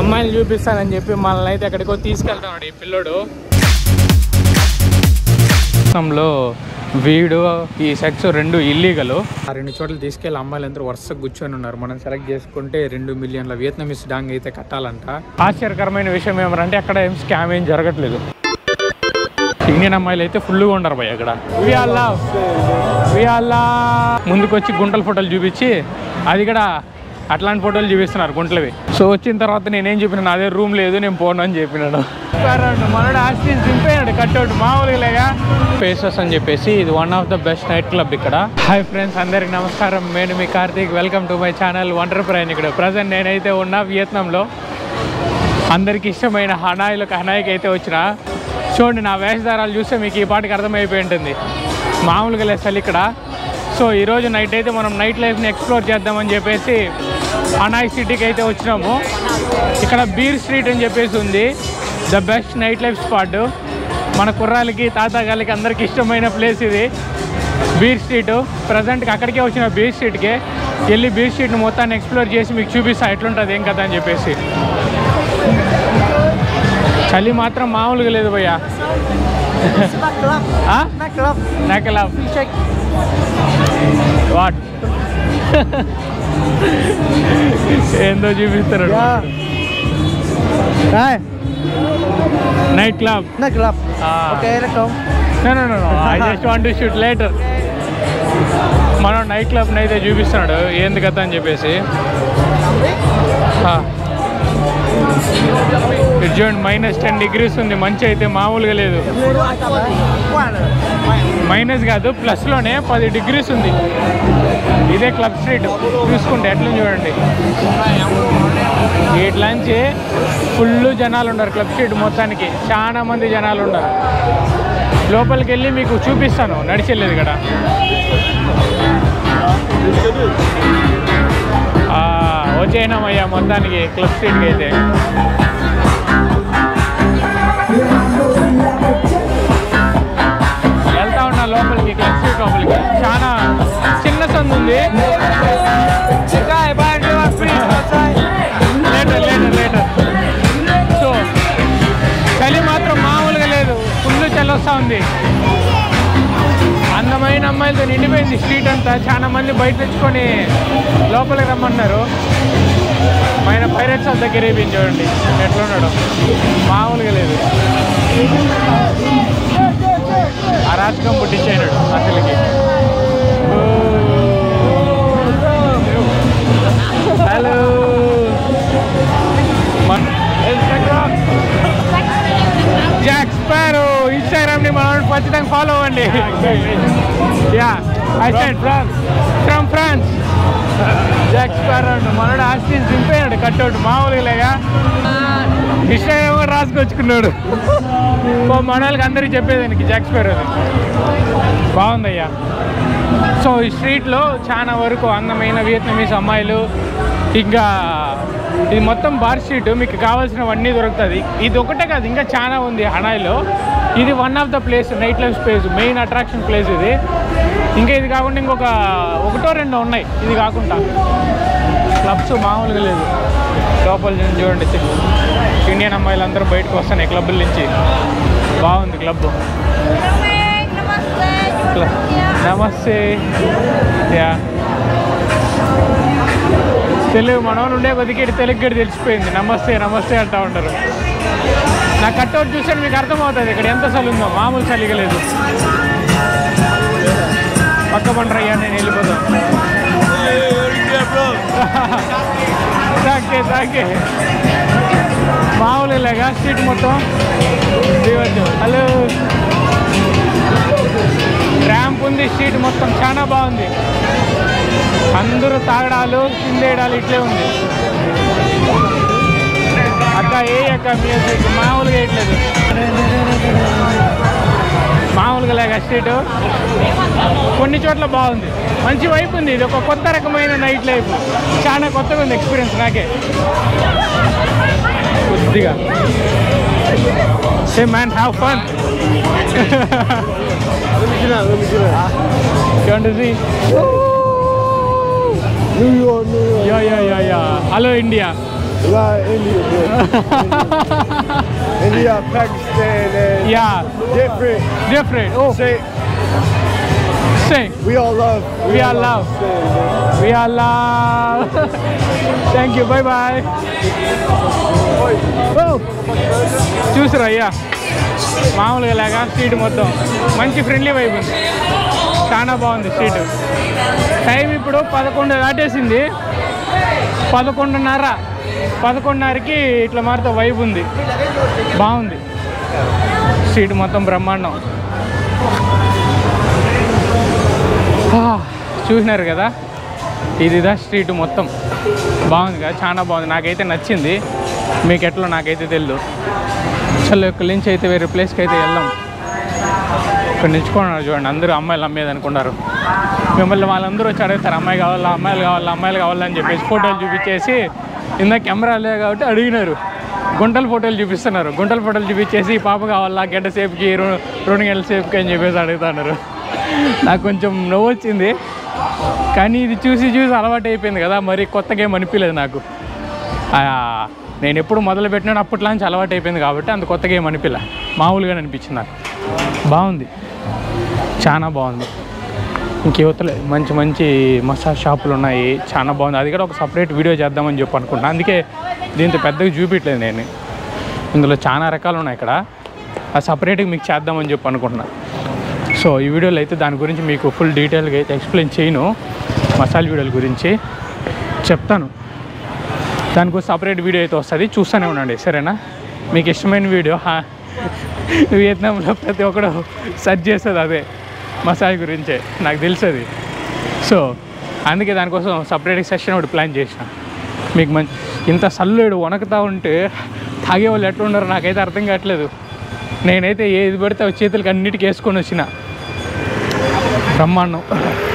అమ్మాయిలు చూపిస్తానని చెప్పి మనల్ని అయితే ఎక్కడికో తీసుకెళ్తాడు ఈ పిల్లోడు. వీడు ఈ సెక్స్ రెండు ఇల్లీగల్. ఆ రెండు చోట్ల తీసుకెళ్ళి అమ్మాయిలు అందరూ వరుసగా కూర్చొని ఉన్నారు. మనం సెలెక్ట్ చేసుకుంటే 2 మిలియన్ల వియత్నామీస్ డాంగ్ అయితే కట్టాలంట. ఆశ్చర్యకరమైన విషయం ఏమంటే అక్కడ ఏం స్కామ్ ఏం జరగట్లేదు. ఇండియన్ అమ్మాయిలు అయితే ఫుల్గా ఉండరు భయ్ అక్కడ. ముందుకు వచ్చి గుంటల ఫోటోలు చూపించి అది కూడా అట్లాంటి ఫోటోలు చూపిస్తున్నారు గుంటలవి. సో వచ్చిన తర్వాత నేనేం చెప్పినాను, అదే రూమ్ లేదు నేను పోను అని చెప్పినాడు. మనోడు ఆస్తి దింపేయాడు కట్అవుట్ మామూలుగా లేగా. ఫేసెస్ అని చెప్పేసి ఇది one of the best night club ఇక్కడ. హాయ్ ఫ్రెండ్స్, అందరికి నమస్కారం. నేను మీ Karthik. Welcome to my channel wonder ప్రయాణికుడు. ప్రజెంట్ నేనైతే ఉన్నా వియత్నాంలో. అందరికి ఇష్టమైన హనాయికి అయితే వచ్చిన. చూడండి నా వేషధారాలు చూస్తే మీకు ఈ పాటికి అర్థమైపోయి ఉంటుంది. మామూలుగా లేదు అసలు ఇక్కడ. సో ఈరోజు నైట్ అయితే మనం నైట్ లైఫ్ని ఎక్స్ప్లోర్ చేద్దామని చెప్పేసి హనాయ్ సిటీకి అయితే వచ్చినాము. ఇక్కడ బీర్ స్ట్రీట్ అని చెప్పేసి ఉంది. The best night life spot. మన కుర్రాలకి తాతాగాళ్ళకి అందరికి ఇష్టమైన ప్లేస్ ఇది బీర్ స్ట్రీట్. ప్రజెంట్కి అక్కడికే వచ్చిన బీర్ స్ట్రీట్కి వెళ్ళి బీర్ స్ట్రీట్ని మొత్తాన్ని ఎక్స్ప్లోర్ చేసి మీకు చూపిస్తా ఎట్లుంటుంది ఏం కదా అని చెప్పేసి. చలి మాత్రం మామూలుగా లేదు భయ్యా. వాట్ ఏందో చూపిస్తారు. Night club. I just want to shoot later. మనం నైట్ క్లబ్ని అయితే చూపిస్తున్నాడు ఏంది కదా అని చెప్పేసి. చూడండి -10 degrees ఉంది. మంచి అయితే మామూలుగా లేదు. మైనస్ కాదు ప్లస్లోనే 10 degrees ఉంది. ఇదే క్లబ్ స్ట్రీట్ చూసుకుంటే ఎట్లా చూడండి. ఇట్లాంటి ఫుల్ జనాలు ఉన్నారు క్లబ్ స్ట్రీట్ మొత్తానికి. చాలా మంది జనాలు ఉన్నారు. లోపలికి వెళ్ళి మీకు చూపిస్తాను నడిచెళ్ళేది ఇక్కడ. వచ్చేనామయ్యా మొత్తానికి క్లబ్ స్ట్రీట్కి అయితే. వెళ్తా ఉన్నా లోపలికి క్లబ్ స్ట్రీట్ లోపలికి. చాలా చిన్న సందు ఉంది. లేటర్. సో చలి మాత్రం మామూలుగా లేదు. ఫుల్ చలి వస్తూ ఉంది. అందమైన అమ్మాయిలతో నిండిపోయింది స్ట్రీట్ అంతా. చాలా మంది బయట తెచ్చుకొని లోపలికి రమ్మన్నారు. ఆయన పైరేట్స్ ఆఫ్ ద కరేబియన్ చూడండి ఎట్లున్నాడు. మామూలుగా లేదు. అరాచకం పుట్టించాడు అసలుకి. Hello Jack sparrow. ఇన్స్టాగ్రామ్ని మనం ఖచ్చితంగా ఫాలో అవ్వండి. From France. జాక్ స్పారో మనోడు ఆస్తి దింపేయాడు కట్అవుట్ మామూలుగా లేగా. ఇన్స్టాగ్రామ్ కూడా రాసుకొచ్చుకున్నాడు. మన వాళ్ళకి అందరికీ చెప్పేదానికి జాక్ స్పారో బాగుందయ్యా. సో ఈ స్ట్రీట్లో చాలా వరకు అందమైన వియత్నామీస్ అమ్మాయిలు. ఇంకా ఇది మొత్తం బార్ స్ట్రీట్. మీకు కావాల్సినవన్నీ దొరుకుతుంది. ఇది ఒకటే కాదు, ఇంకా చాలా ఉంది హనాయ్లో. ఇది one of the place night life space, main attraction place ఇది. ఇంకా ఇది కాకుండా ఇంకొక 1-2 ఉన్నాయి. ఇది కాకుండా క్లబ్స్ మామూలుగా లేదు. లోపల చూడండి ఇండియన్ అమ్మాయిలు అందరూ బయటకు వస్తున్నాయి క్లబ్బుల నుంచి. బాగుంది క్లబ్. నమస్తే. తెలుగు మనోళ్ళు ఉండే కొద్దికి తెలుగు గడి తెలిసిపోయింది. నమస్తే నమస్తే అంటూ ఉంటారు. నా కట్అవుట్ చూస్తే మీకు అర్థమవుతుంది ఇక్కడ ఎంత చలి ఉందో. మామూలు చలిగా లేదు. పక్క పండ్రయ్యా నేను వెళ్ళిపోతాను. తాకే మామూలు లేగా స్ట్రీట్ మొత్తం దిగచ్చు. హలో ర్యాంప్ ఉంది. స్ట్రీట్ మొత్తం చాలా బాగుంది. అందరూ తాగడాలు కిందేయడాలు ఇట్లే ఉంది. అక్క మ్యూజిక్ మామూలుగా వేయట్లేదు. మామూలుగా లేక స్ట్రీట్ కొన్ని చోట్ల బాగుంది. మంచి వైపు ఉంది. ఇది ఒక కొత్త రకమైన నైట్ లైఫ్. చాలా కొత్తగా ఉంది ఎక్స్పీరియన్స్ నాకే కొద్దిగా. Hey man, have fun. You want to see? Yeah. Hello India. India, Pakistan, and different. Oh, same. We all love. We all love. We all love. Thank you. Bye bye. Oh, చూసారా అయ్యా మామూలుగా లాగా street మొత్తం మంచి friendly vibe ఉంది. చాలా బాగుంది street. Time ఇప్పుడు 11 దాటేసింది. 11:30కి ఇట్లా మారితే వైబ్ ఉంది. బాగుంది స్ట్రీట్ మొత్తం బ్రహ్మాండం. చూసినారు కదా, ఇదిదా స్ట్రీట్ మొత్తం. బాగుంది కదా, చాలా బాగుంది. నాకైతే నచ్చింది. మీకు ఎట్లా నాకైతే తెలియదు. అసలు ఇక్కడి నుంచి అయితే వేరే ప్లేస్కి అయితే వెళ్దాం. ఇక్కడ నిల్చుకున్నారు చూడండి, అందరూ అమ్మాయిలు అమ్మేది అనుకున్నారు. మిమ్మల్ని వాళ్ళందరూ వచ్చి అడుగుతారు అమ్మాయి కావాలా, అమ్మాయిలు కావాలని చెప్పేసి ఫోటోలు చూపించేసి, ఇందాక కెమెరా లేదు కాబట్టి అడిగినారు. గుంటల ఫోటోలు చూపిస్తున్నారు. గుంటల ఫోటోలు చూపించేసి పాప కావాలా, గంట సేపుకి 2 గంటల సేపుకి అని చెప్పేసి అడుగుతున్నారు. నాకు కొంచెం నవ్వు వచ్చింది, కానీ ఇది చూసి అలవాటు అయిపోయింది కదా, మరి కొత్తగా ఏం అనిపించలేదు నాకు. నేను ఎప్పుడు మొదలు పెట్టినాను అప్పట్లాంచి అలవాటు అయిపోయింది కాబట్టి అంత కొత్తగా ఏం అనిపించలే, మామూలుగానే అనిపించింది నాకు. బాగుంది, చాలా బాగుంది. ఇంకేవతలే మంచి మంచి మసాజ్ షాపులు ఉన్నాయి, చాలా బాగుంది. అది కూడా ఒక సపరేట్ వీడియో చేద్దామని చెప్పి అనుకుంటున్నాను. అందుకే దీంతో పెద్దగా చూపించలేదు నేను. ఇందులో చాలా రకాలు ఉన్నాయి ఇక్కడ, ఆ సపరేట్గా మీకు చేద్దామని చెప్పి అనుకుంటున్నాను. సో ఈ వీడియోలో అయితే దాని గురించి మీకు ఫుల్ డీటెయిల్గా అయితే ఎక్స్ప్లెయిన్ చేయను. మసాలా వీడియోల గురించి చెప్తాను, దానికి సపరేట్ వీడియో అయితే వస్తుంది, చూస్తూనే ఉండండి సరేనా. మీకు ఇష్టమైన వీడియో వియత్నాంలో ప్రతి ఒక్కడు సెర్చ్ చేస్తుంది అదే మసాజ్ గురించే, నాకు తెలుస్తుంది. సో అందుకే దానికోసం సపరేట్ సెషన్ ఒకటి ప్లాన్ చేసిన. మీకు మంచి ఇంత సల్లుడు వణకుతూ ఉంటే తాగే వాళ్ళు ఎట్లా ఉన్నారో నాకైతే అర్థం కావట్లేదు. నేనైతే ఏది పడితే చేతులకి అన్నిటికీ వేసుకొని వచ్చిన. బ్రహ్మాండం.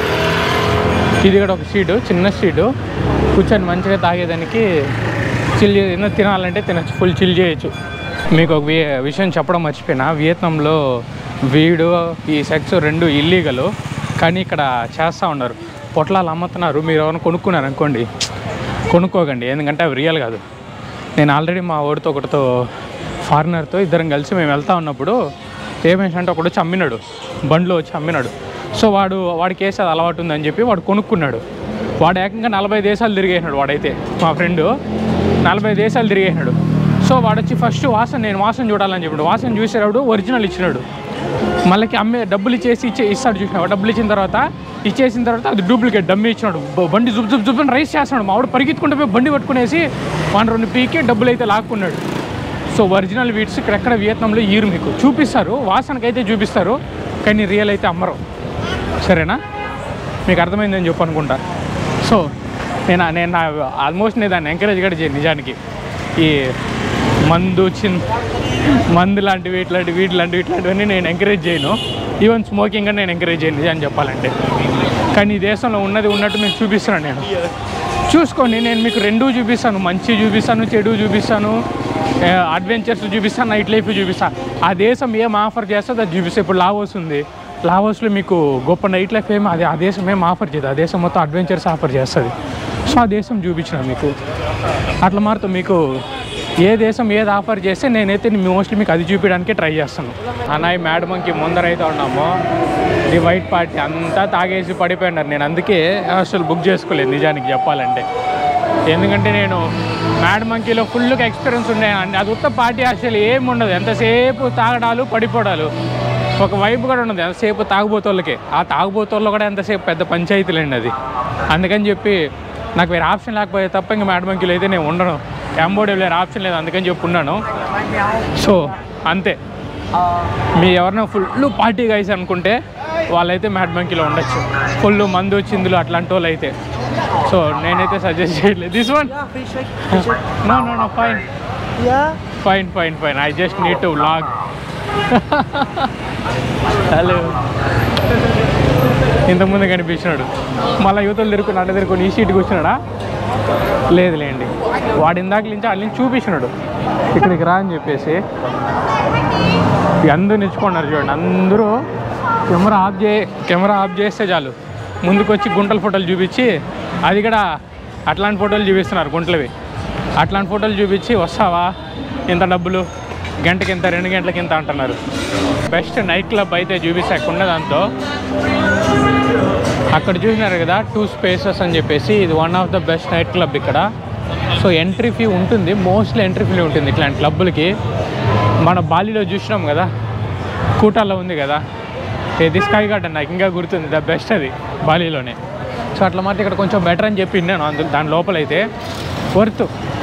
ఇది కూడా ఒక స్ట్రీటు, చిన్న స్ట్రీటు, కూర్చొని మంచిగా తాగేదానికి చిల్ ఏదైనా తినాలంటే తినచ్చు, ఫుల్ చిల్ చేయొచ్చు. మీకు ఒక విషయం చెప్పడం మర్చిపోయినా, వియత్నాంలో వీడు ఈ సెక్స్ 2 ఇల్లీగలు, కానీ ఇక్కడ చేస్తూ ఉన్నారు. పొట్లాలు అమ్ముతున్నారు. మీరు ఎవరైనా కొనుక్కున్నారు అనుకోండి, కొనుక్కోకండి, ఎందుకంటే అవి రియల్ కాదు. నేను ఆల్రెడీ మా ఒకటితో ఫారినర్తో ఇద్దరం కలిసి మేము వెళ్తూ ఉన్నప్పుడు ఏమేంటంటే ఒకడు వచ్చి అమ్మినాడు, బండ్లో వచ్చి అమ్మినాడు. సో వాడికి వేసి అది అలవాటు ఉందని చెప్పి వాడు కొనుక్కున్నాడు. వాడు ఏకంగా 40 దేశాలు తిరిగేసినాడు. వాడైతే మా ఫ్రెండు 40 దేశాలు తిరిగేసినాడు. సో వాడు వచ్చి ఫస్ట్ నేను వాసన చూడాలని చెప్పాడు. వాసన చూసేవాడు ఒరిజినల్ ఇచ్చినాడు. మళ్ళీ డబ్బులు ఇస్తాడు చూసినాడు. డబ్బులు ఇచ్చిన తర్వాత అది డూప్లికేట్ డమ్మీ ఇచ్చినాడు. బండి జుబ్బని రైస్ చేస్తున్నాడు. మా వాడు పరిగెత్తుకుంటే పోయి బండి పట్టుకునేసి 1-2 పీకి డబ్బులు అయితే లాక్కున్నాడు. సో ఒరిజినల్ వీడ్స్ ఇక్కడెక్కడ వియత్నాంలో ఈరు మీకు చూపిస్తారు, వాసనకైతే చూపిస్తారు, కానీ రియల్ అయితే అమ్మరు. సరేనా, మీకు అర్థమైందని చెప్పి అనుకుంటా. సో నేను ఆల్మోస్ట్ నేను దాన్ని ఎంకరేజ్ కూడా చేయను నిజానికి. ఈ మందు లాంటివి ఇట్లాంటివన్నీ నేను ఎంకరేజ్ చేయను. ఈవెన్ స్మోకింగ్ అని నేను ఎంకరేజ్ చేయను నిజాన్ని చెప్పాలంటే. కానీ ఈ దేశంలో ఉన్నట్టు మీకు చూపిస్తున్నాను. నేను చూసుకోండి, నేను మీకు 2 చూపిస్తాను, మంచి చూపిస్తాను, చెడు చూపిస్తాను, అడ్వెంచర్స్ చూపిస్తాను, నైట్ లైఫ్ చూపిస్తాను. ఆ దేశం ఏం ఆఫర్ చేస్తుందో అది చూపిస్తాను. ఇప్పుడు లావోస్ ఉంది, లావోస్లో మీకు గొప్ప నైట్ లైఫ్ ఏమి అది ఆ దేశం ఏం ఆఫర్ చేయదు. ఆ దేశం మొత్తం అడ్వెంచర్స్ ఆఫర్ చేస్తుంది. సో ఆ దేశం చూపించిన మీకు అట్లా మారుతూ మీకు ఏ దేశం ఏది ఆఫర్ చేస్తే నేనైతే మోస్ట్లీ మీకు అది చూపించడానికి ట్రై చేస్తాను. అన్నయ్య మేడమంకి ముందరైతే ఉన్నాము, ఈ వైట్ పార్టీ అంతా తాగేసి పడిపోయినారు. నేను అందుకే అసలు బుక్ చేసుకోలేదు నిజానికి చెప్పాలంటే. ఎందుకంటే నేను మేడమంకిలో ఫుల్గా ఎక్స్పీరియన్స్ ఉండేనండి. అది ఉత్త పార్టీ అసలు ఏమి ఉండదు, ఎంతసేపు తాగడాలు పడిపోవడాలు, ఒక వైపు కూడా ఉండదు. ఎంతసేపు తాగుబోతోళ్ళకే, ఆ తాగుబోతోళ్ళు కూడా ఎంతసేపు పెద్ద పంచాయతీలండి అది. అందుకని చెప్పి నాకు వేరే ఆప్షన్ లేకపోతే తప్ప ఇంకా మేడమంకిలో అయితే నేను ఉండను. క్యాంబోడియాలో వేరే ఆప్షన్ లేదు, అందుకని చెప్పి ఉన్నాను. సో అంతే. మీ ఎవరైనా ఫుల్ పార్టీ గైస్ అనుకుంటే వాళ్ళైతే మేడమంకిలో ఉండొచ్చు. ఫుల్ మందు చిందులు అట్లాంటి వాళ్ళు అయితే. సో నేనైతే సజెస్ట్ చేయట్లేదు. This one no fine I just need to vlog. Hello, ఇంతకుముందు కనిపించినాడు, మళ్ళీ యువతలు తిరుక్కుని ఈ సీట్కి వచ్చినాడా? లేదులేండి, వాడు ఇందాక నుంచి వాళ్ళని చూపించినాడు ఇక్కడికి రా అని చెప్పేసి. అందరూ నిల్చుకున్నారు చూడండి. అందరూ కెమెరా ఆఫ్ చేస్తే చాలు ముందుకు వచ్చి గుంటల ఫోటోలు చూపించి, అది కూడా అట్లాంటి ఫోటోలు చూపిస్తున్నారు గుంటలవి. అట్లాంటి ఫోటోలు చూపించి వస్తావా, ఇంత డబ్బులు, గంటకి ఇంత, 2 గంటలకి ఇంత అంటున్నారు. బెస్ట్ నైట్ క్లబ్ అయితే చూపిస్తాకుండా దాంతో అక్కడ చూసినారు కదా 2 స్పేసెస్ అని చెప్పేసి, ఇది one of the best night club ఇక్కడ. సో ఎంట్రీ ఫీ ఉంటుంది, మోస్ట్లీ ఎంట్రీ ఫీ ఉంటుంది ఇట్లాంటి క్లబ్బులకి. మన బాలీలో చూసినాం కదా, కూటాల్లో ఉంది కదా, ఇది స్కై గార్డెన్, నాకు ఇంకా గుర్తుంది, ద బెస్ట్ అది బాలీలోనే. సో అట్లా మాత్రం ఇక్కడ కొంచెం బెటర్ అని చెప్పి నేను అందులో దాని లోపలైతే వర్త్.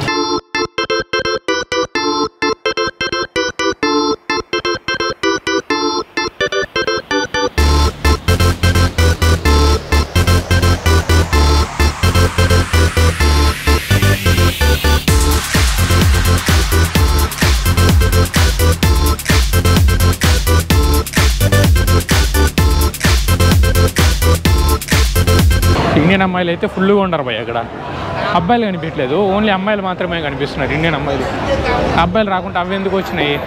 ఇండియన్ అమ్మాయిలు అయితే ఫుల్గా ఉండరు భయ్ అక్కడ. అబ్బాయిలు కనిపించలేదు, ఓన్లీ అమ్మాయిలు మాత్రమే కనిపిస్తున్నారు, ఇండియన్ అమ్మాయిలు. అబ్బాయిలు రాకుండా అవి ఎందుకు వచ్చినాయి?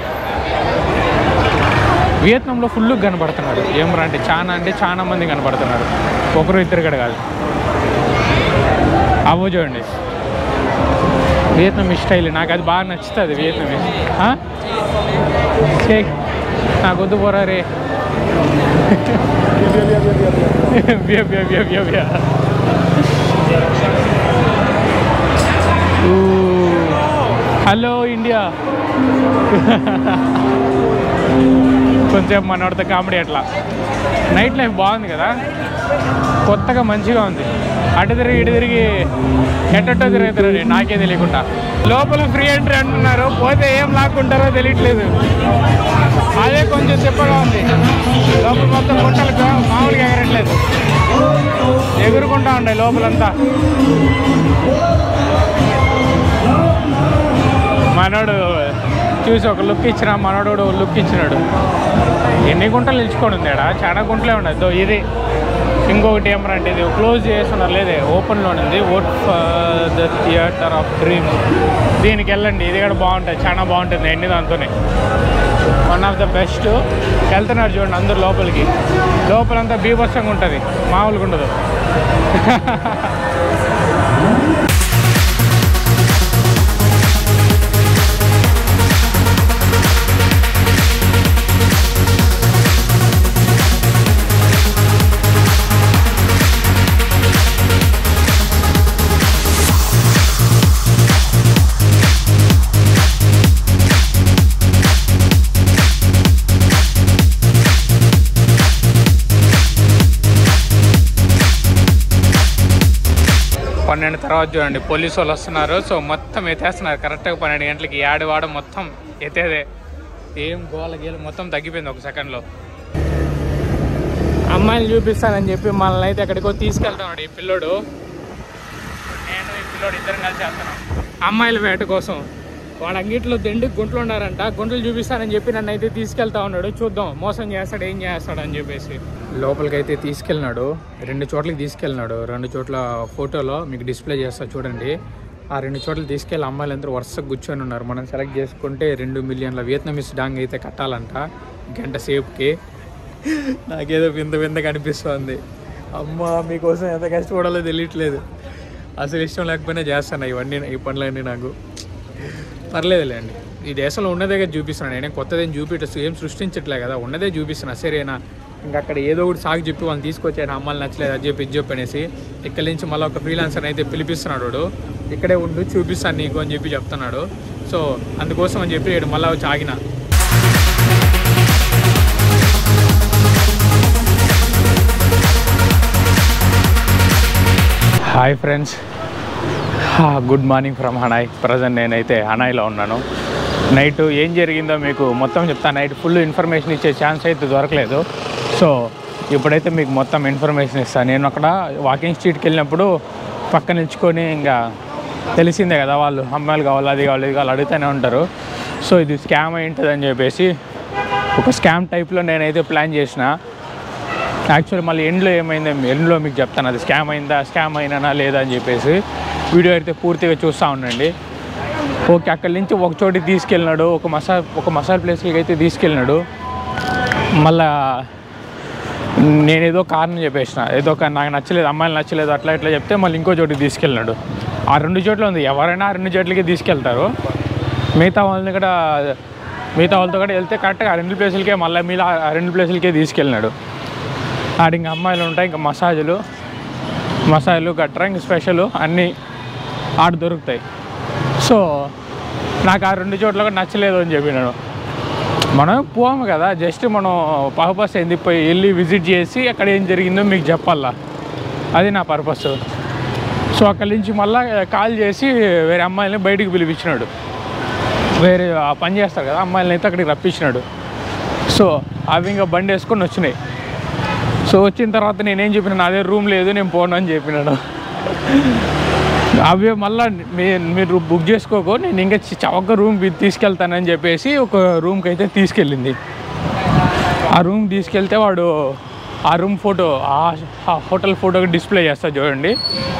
వియత్నాంలో ఫుల్గా కనబడుతున్నారు. ఏమరా అంటే చాలా మంది కనబడుతున్నారు, ఒకరు ఇద్దరు కూడా కాదు. అవో చూడండి, వియత్నామీ స్టైల్, నాకు అది బాగా నచ్చుతుంది. వియత్నామీ నాకు వద్దు పోరా రే. Hello India. కొంచెం మనోడితో కామెడీ అట్లా. నైట్ లైఫ్ బాగుంది కదా, కొత్తగా మంచిగా ఉంది. అటు తిరిగి ఇటు తిరిగి ఎట్టో తిరుగుతారు నాకే తెలియకుండా. లోపల ఫ్రీ ఎంట్రీ అంటున్నారు, పోతే ఏం లాక్కుంటారో తెలియట్లేదు. అదే కొంచెం చెప్పగా ఉంది. లోపల మొత్తం గుంటలు మామూలుగా ఎగరట్లేదు, ఎగురుకుంటా ఉన్నాయి లోపలంతా. మనోడు చూసి ఒక లుక్ ఇచ్చిన, మనోడు లుక్ ఇచ్చినాడు. ఎన్ని గుంటలు నిలుచుకొని ఉంది ఆడ, చాలా గుంటలే ఉండదు. ఇది ఇంకొకటి ఏమరంటే ఇది క్లోజ్ చేస్తున్నారు, లేదే ఓపెన్లోనే ఉంది. Vote for the theatre of dreams, దీనికి వెళ్ళండి, ఇది కూడా బాగుంటుంది, చాలా బాగుంటుంది. ఎన్ని దాంతోనే వన్ ఆఫ్ ద బెస్ట్. వెళ్తున్నారు చూడండి అందరు లోపలికి, లోపలంతా బీభత్సంగా ఉంటుంది, మామూలుగా ఉండదు. పన్నెండు తర్వాత చూడండి పోలీసు వాళ్ళు వస్తున్నారు. సో మొత్తం ఎత్తేస్తున్నారు కరెక్ట్గా 12 గంటలకి. ఆడవాడ మొత్తం ఎత్తేదే, ఏం గోల గీల మొత్తం తగ్గిపోయింది ఒక సెకండ్లో. అమ్మాయిలు చూపిస్తానని చెప్పి మనల్ని అయితే ఎక్కడికో తీసుకెళ్తున్నాడు ఈ పిల్లోడు. నేను ఈ పిల్లోడు ఇద్దరం కలిసి వెళ్తున్నాం అమ్మాయిల వేట కోసం. వాడు అంగిట్లో దిండి గుంటలు ఉన్నారంట, గుంటలు చూపిస్తానని చెప్పి నన్ను అయితే తీసుకెళ్తా ఉన్నాడు. చూద్దాం మోసం చేస్తాడు ఏం చేస్తాడు అని చెప్పేసి. లోపలికి అయితే తీసుకెళ్ళినాడు, 2 చోట్లకి తీసుకెళ్ళినాడు. 2 చోట్ల ఫోటోలో మీకు డిస్ప్లే చేస్తా చూడండి. ఆ 2 చోట్ల తీసుకెళ్ళి అమ్మాయిలు అందరూ వరుసగా కూర్చొని ఉన్నారు. మనం సెలెక్ట్ చేసుకుంటే 2 మిలియన్ల వియత్నామీస్ డాంగ్ అయితే కట్టాలంట గంట సేపుకి. నాకేదో వింత కనిపిస్తుంది. అమ్మ మీకోసం ఎంత కష్టపడాలో తెలియట్లేదు. అసలు ఇష్టం లేకపోయినా చేస్తాను ఇవన్నీ, ఈ పనులన్నీ. నాకు పర్లేదులేండి, ఈ దేశంలో ఉన్నదే చూపిస్తున్నాను. నేనే కొత్తదేం ఏం సృష్టించట్లే కదా, ఉన్నదే చూపిస్తున్నా. సరేనా, ఇంకా అక్కడ ఏదో ఒకటి సాగు చెప్పి వాళ్ళని తీసుకొచ్చాను, అమ్మాయిలు నచ్చలేదు అది చెప్పి ఇది చెప్పి అనేసి. ఇక్కడి నుంచి మళ్ళీ ఒక ఫ్రీలాన్సర్ అయితే పిలిపిస్తున్నాడు. వాడు ఇక్కడే ఉండు చూపిస్తాను నీకు అని చెప్పి చెప్తున్నాడు. సో అందుకోసం అని చెప్పి మళ్ళీ వచ్చి ఆగిన. Hi friends, good morning from Hanoi. Present నేనైతే హనాయ్లో ఉన్నాను. నైట్ ఏం జరిగిందో మీకు మొత్తం చెప్తాను. నైట్ ఫుల్ ఇన్ఫర్మేషన్ ఇచ్చే ఛాన్స్ అయితే దొరకలేదు. సో ఇప్పుడైతే మీకు మొత్తం ఇన్ఫర్మేషన్ ఇస్తాను. నేను అక్కడ వాకింగ్ స్ట్రీట్కి వెళ్ళినప్పుడు పక్క నిల్చుకొని ఇంకా తెలిసిందే కదా, వాళ్ళు అమ్మాయిలు కావాలి అది కావాలి ఇది కావాలి అడుగుతూనే ఉంటారు. సో ఇది స్కామ్ అయి ఉంటుంది అని చెప్పేసి ఒక స్కామ్ టైప్లో నేనైతే ప్లాన్ చేసిన. యాక్చువల్లీ మళ్ళీ ఎండ్లో మీకు చెప్తాను అది స్కామ్ అయినా లేదా అని చెప్పేసి. వీడియో అయితే పూర్తిగా చూస్తూ ఉండండి. ఓకే, అక్కడి నుంచి ఒక చోటికి తీసుకెళ్ళినాడు, ఒక మసాలా ప్లేస్కి అయితే తీసుకెళ్ళినాడు. మళ్ళా నేనేదో కారణం చెప్పేసిన, నాకు నచ్చలేదు, అమ్మాయిలు నచ్చలేదు అట్లా ఇట్లా చెప్తే మళ్ళీ ఇంకో చోటికి తీసుకెళ్ళినాడు. ఆ 2 చోట్ల ఉంది. ఎవరైనా ఆ 2 చోట్లకి తీసుకెళ్తారు. మిగతా వాళ్ళతో కూడా వెళ్తే కరెక్ట్గా ఆ 2 ప్లేసులకే మళ్ళీ మీరు ఆ 2 ప్లేసులకే తీసుకెళ్ళినాడు. ఆడ ఇంకా అమ్మాయిలు ఉంటాయి, ఇంకా మసాజులు గట్రా ఇంక స్పెషల్ అన్నీ ఆడ దొరుకుతాయి. సో నాకు ఆ 2 చోట్ల కూడా నచ్చలేదు అని చెప్పినాడు. మనం పోము కదా, జస్ట్ మనం పర్పస్ ఏంది, వెళ్ళి విజిట్ చేసి అక్కడ ఏం జరిగిందో మీకు చెప్పాలా, అది నా పర్పస్. సో అక్కడి నుంచి మళ్ళీ కాల్ చేసి వేరే అమ్మాయిని బయటికి పిలిపించినాడు. వేరే ఆ పని చేస్తారు కదా అమ్మాయిలని అయితే అక్కడికి రప్పించినాడు. సో అవి ఇంకా బండి వేసుకొని వచ్చినాయి. సో వచ్చిన తర్వాత నేనేం చెప్పినాను, అదే రూమ్ లేదు నేను పోను అని చెప్పినాడు. అవి మళ్ళీ మీరు బుక్ చేసుకోకు, నేను ఇంకా చవక రూమ్ తీసుకెళ్తానని చెప్పేసి ఒక రూమ్కి అయితే తీసుకెళ్ళింది. ఆ రూమ్ తీసుకెళ్తే వాడు ఆ రూమ్ ఫోటో ఆ హోటల్ ఫోటోకి డిస్ప్లే చేస్తా చూడండి.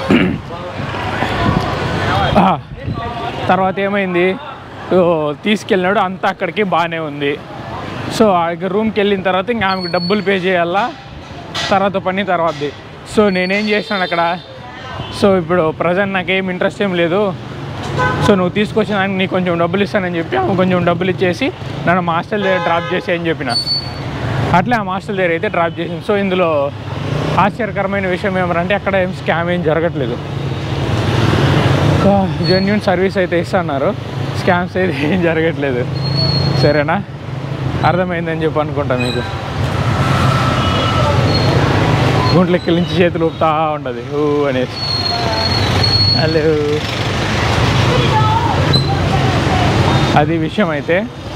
తర్వాత ఏమైంది, తీసుకెళ్ళినాడు, అంతా అక్కడికి బాగానే ఉంది. సో ఆ రూమ్కి వెళ్ళిన తర్వాత ఇంకా ఆమెకు డబ్బులు పే చేయాలా, తర్వాతది. సో నేనేం చేసినాను అక్కడ, సో ఇప్పుడు ప్రజెంట్ నాకేం ఇంట్రెస్ట్ ఏం లేదు, సో నువ్వు తీసుకొచ్చిన దానికి నీకు కొంచెం డబ్బులు ఇస్తానని చెప్పి ఆమె కొంచెం డబ్బులు ఇచ్చేసి నన్ను మా హాస్టల్ దగ్గర డ్రాప్ చేసి అని చెప్పిన. అట్లే ఆ హాస్టల్ దగ్గర అయితే డ్రాప్ చేసింది. సో ఇందులో ఆశ్చర్యకరమైన విషయం ఏమంటే అక్కడ ఏం స్కామ్ ఏం జరగట్లేదు. జెన్యూన్ సర్వీస్ అయితే ఇస్తున్నారు, స్కామ్స్ అయితే ఏం జరగట్లేదు. సరేనా, అర్థమైందని చెప్పి అనుకుంటా మీకు. గుంట్లెక్కల నుంచి చేతులు ఊపుతా ఉండదు ఊ అనేసి. హలో, అది విషయం అయితే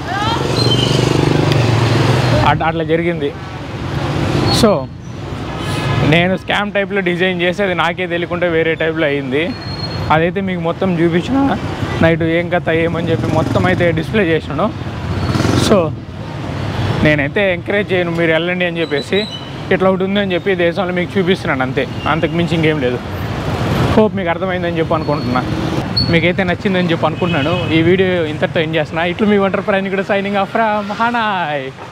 అట్లా జరిగింది. సో నేను స్కామ్ టైప్లో డిజైన్ చేసి అది నాకే తెలియకుండా వేరే టైప్లో అయింది. అదైతే మీకు మొత్తం చూపించిన నైట్ ఏం కథ ఏమని చెప్పి మొత్తం అయితే డిస్ప్లే చేసినాను. సో నేనైతే ఎంకరేజ్ చేయను మీరు వెళ్ళండి అని చెప్పేసి, ఇట్లా ఒకటి ఉందని చెప్పి దేశంలో మీకు చూపిస్తున్నాను అంతే, అంతకు మించి ఇంకేం లేదు. హోప్ మీకు అర్థమైందని చెప్పి అనుకుంటున్నా, మీకైతే నచ్చిందని చెప్పి అనుకుంటున్నాను. ఈ వీడియో ఇంతటితో ఎండ్ చేస్తున్నా. ఇట్లు మీ వంటర్ ప్రయాణికుడు సైనింగ్ ఆఫ్ ఫ్రమ్ హనాయ్.